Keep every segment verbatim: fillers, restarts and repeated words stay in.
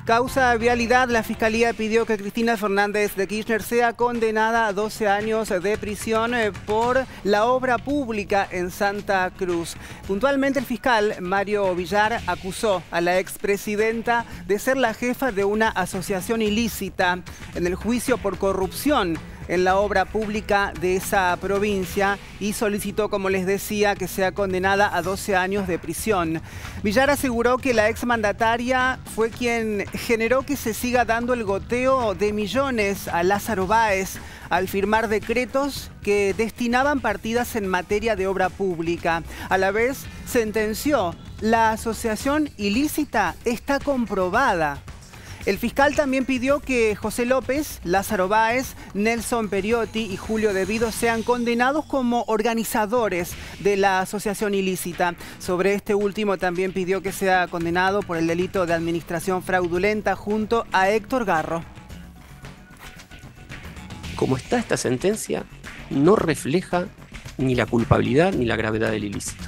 Causa vialidad, la Fiscalía pidió que Cristina Fernández de Kirchner sea condenada a doce años de prisión por la obra pública en Santa Cruz. Puntualmente, el fiscal Mario Villar acusó a la expresidenta de ser la jefa de una asociación ilícita en el juicio por corrupción en la obra pública de esa provincia y solicitó, como les decía, que sea condenada a doce años de prisión. Villar aseguró que la exmandataria fue quien generó que se siga dando el goteo de millones a Lázaro Báez al firmar decretos que destinaban partidas en materia de obra pública. A la vez, sentenció: la asociación ilícita está comprobada. El fiscal también pidió que José López, Lázaro Báez, Nelson Periotti y Julio De Vido sean condenados como organizadores de la asociación ilícita. Sobre este último también pidió que sea condenado por el delito de administración fraudulenta junto a Héctor Garro. Como está esta sentencia, no refleja ni la culpabilidad ni la gravedad del ilícito.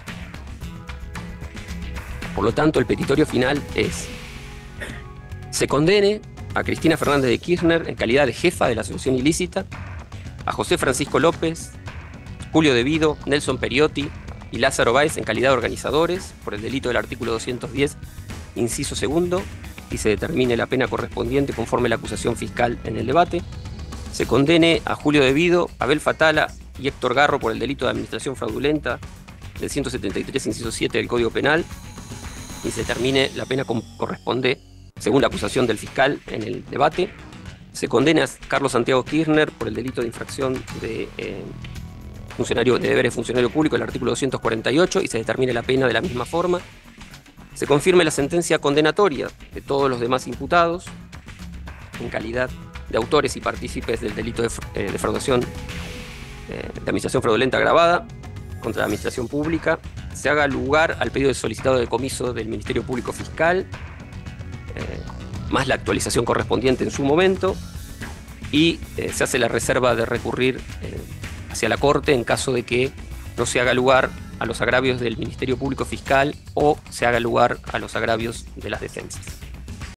Por lo tanto, el petitorio final es: se condene a Cristina Fernández de Kirchner en calidad de jefa de la asociación ilícita, a José Francisco López, Julio De Vido, Nelson Periotti y Lázaro Báez en calidad de organizadores por el delito del artículo doscientos diez, inciso segundo, y se determine la pena correspondiente conforme a la acusación fiscal en el debate. Se condene a Julio De Vido, Abel Fatala y Héctor Garro por el delito de administración fraudulenta del ciento setenta y tres, inciso siete del Código Penal, y se determine la pena corresponde según la acusación del fiscal en el debate. Se condena a Carlos Santiago Kirchner por el delito de infracción de, eh, funcionario, de deberes de funcionario público, el artículo doscientos cuarenta y ocho, y se determine la pena de la misma forma. Se confirme la sentencia condenatoria de todos los demás imputados en calidad de autores y partícipes del delito de eh, defraudación, eh, de administración fraudulenta agravada contra la administración pública. Se haga lugar al pedido de solicitado de decomiso del Ministerio Público Fiscal, Eh, más la actualización correspondiente en su momento, y eh, se hace la reserva de recurrir eh, hacia la Corte en caso de que no se haga lugar a los agravios del Ministerio Público Fiscal o se haga lugar a los agravios de las defensas.